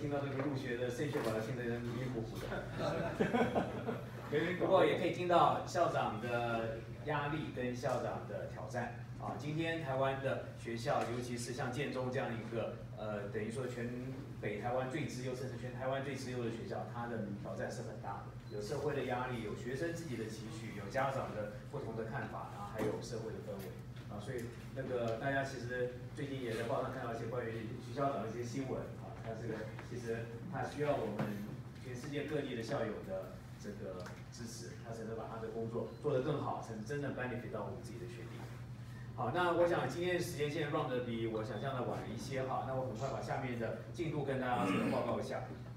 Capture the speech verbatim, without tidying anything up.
听到这个入学的升学把它听得迷糊糊的。不过也可以听到校长的压力跟校长的挑战啊。今天台湾的学校，尤其是像建中这样一个呃，等于说全北台湾最资优，甚至全台湾最资优的学校，它的挑战是很大的。有社会的压力，有学生自己的期许，有家长的不同的看法，然后还有社会的氛围啊。所以那个大家其实最近也在报上看到一些关于徐校长的一些新闻啊，他这个其实他需要我们全世界各地的校友的这个支持，他才能把他的工作做得更好，才能真正 benefit 到我们自己的学弟。好，那我想今天的时间线 run 的比我想象的晚了一些哈，那我很快把下面的进度跟大家这个报告一下。